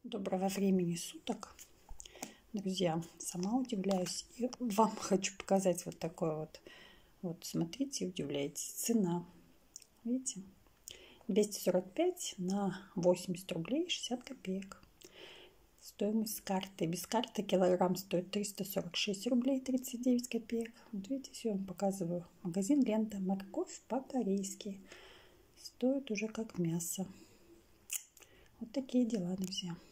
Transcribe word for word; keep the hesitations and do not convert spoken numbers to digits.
Доброго времени суток, друзья. Сама удивляюсь. И вам хочу показать вот такой вот. Вот, смотрите, удивляетесь. Цена. Видите? двести сорок пять на восемьдесят рублей шестьдесят копеек. Стоимость с карты. Без карты килограмм стоит триста сорок шесть рублей тридцать девять копеек. Вот видите, я вам показываю. Магазин «Лента». Морковь по-корейски. Стоит уже как мясо. Вот такие дела, друзья.